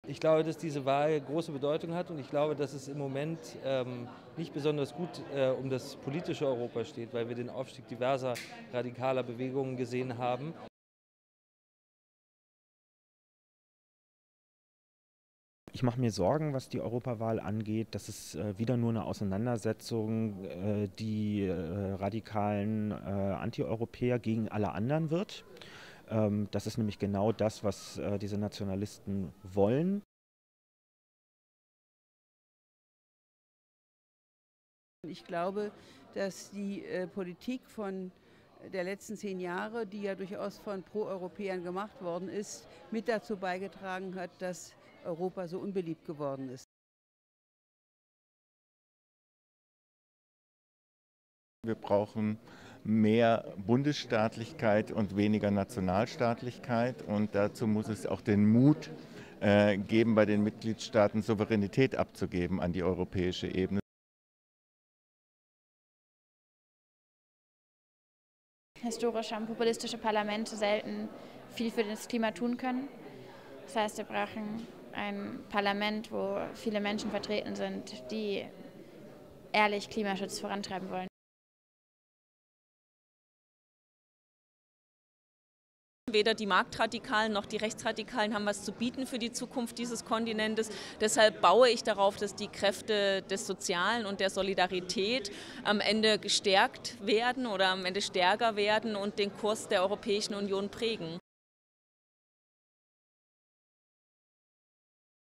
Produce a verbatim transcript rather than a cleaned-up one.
Ich glaube, dass diese Wahl große Bedeutung hat und ich glaube, dass es im Moment ähm, nicht besonders gut äh, um das politische Europa steht, weil wir den Aufstieg diverser radikaler Bewegungen gesehen haben. Ich mache mir Sorgen, was die Europawahl angeht, dass es äh, wieder nur eine Auseinandersetzung äh, die äh, radikalen äh, Antieuropäer gegen alle anderen wird. Ähm, das ist nämlich genau das, was äh, diese Nationalisten wollen. Ich glaube, dass die äh, Politik von der letzten zehn Jahre, die ja durchaus von Pro-Europäern gemacht worden ist, mit dazu beigetragen hat, dass Europa so unbeliebt geworden ist. Wir brauchen mehr Bundesstaatlichkeit und weniger Nationalstaatlichkeit. Und dazu muss es auch den Mut äh, geben, bei den Mitgliedstaaten Souveränität abzugeben an die europäische Ebene. Historische und populistische Parlamente selten viel für das Klima tun können. Das heißt, wir brauchen ein Parlament, wo viele Menschen vertreten sind, die ehrlich Klimaschutz vorantreiben wollen. Weder die Marktradikalen noch die Rechtsradikalen haben was zu bieten für die Zukunft dieses Kontinentes. Deshalb baue ich darauf, dass die Kräfte des Sozialen und der Solidarität am Ende gestärkt werden oder am Ende stärker werden und den Kurs der Europäischen Union prägen.